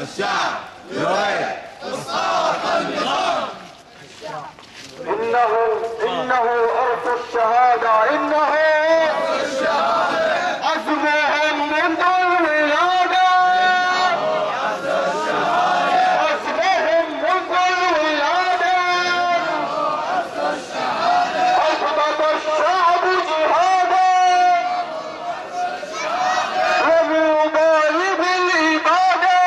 الشعب يريد إسقاط النظام. إنه عرف الشهادة، إنه عرف الشهادة، عزمهم منذ الولادة، عزمهم منذ الولادة، أثبت الشعب جهادا، لم يبالي بالإبادة،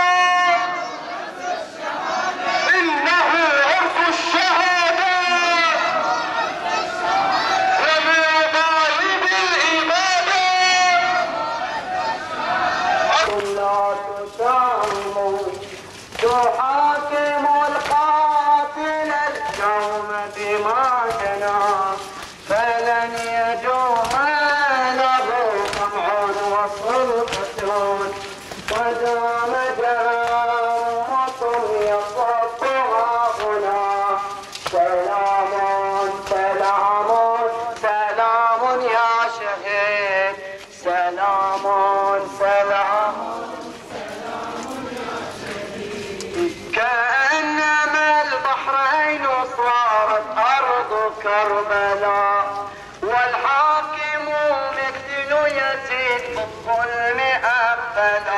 إنه عرف الشهادة، لم يبالي بالإبادة. لا تساوموا تحاكم القاتل اليوم بما جنى، فلن يدوم له طمع وسلطة، ودام دامة يصبها هنا. سلام سلام سلام يا شهيد، سلام سلام كأنما البحرين صارت أرض كربلاء، والحاكم مقتل يزيد بالظلم أقبلا.